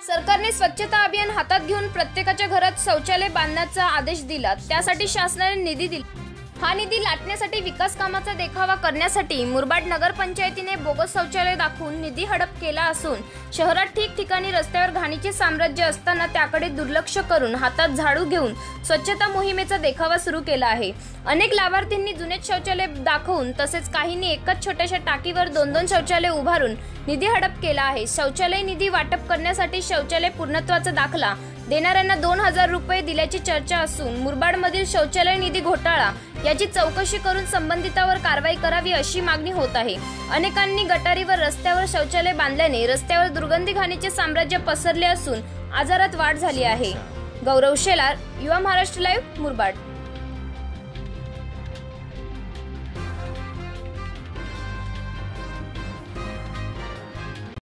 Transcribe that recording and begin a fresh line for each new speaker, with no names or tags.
सरकारने स्वच्छता अभियान हातात घेऊन प्रत्येकाच्या घरात शौचालय बांधण्याचा आदेश दिला। त्यासाठी शासनाने निधी दिला। हा निधी लाटण्यासाठी विकास कामाचा देखावा करण्यासाठी मुरबाड नगरपंचायतीने बोगस शौचालय दाखवून निधी हडप केला असून शहरात ठिकठिकाणी रस्त्यावर घाणीचे साम्राज्य असताना त्याकडे दुर्लक्ष करून हातात झाडू घेऊन स्वच्छता मोहिमेचा देखावा सुरू केला आहे। अनेक लाभार्थींनी जुने शौचालय दाखवून तसेच काहींनी एकाच छोट्याशा टाकीवर 2-2 शौचालय उभारून निधी हडप केला आहे। शौचालय निधी वाटप करण्यासाठी शौचालय पूर्णत्वाचा दाखला देणाऱ्यांना 2000 रुपये दिल्याची चर्चा असून मुरबाडमधील शौचालय निधी घोटाळा याची चौकशी करून संबंधितांवर कारवाई करावी अशी मागणी होत आहे। अनेकांनी गटारीवर रस्त्यावर शौचालय बांधल्याने रस्त्यावर दुर्गंधी घाणीचे साम्राज्य पसरले असून आजारात वाढ झाली आहे। गौरव शेलार, युवा महाराष्ट्र लाईव्ह, मुरबाड।